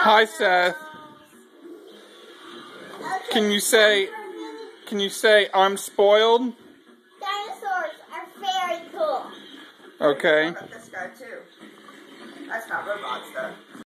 Hi, Seth. Can you say I'm spoiled? Dinosaurs are very cool. Okay. What about this guy too? That's not robots though.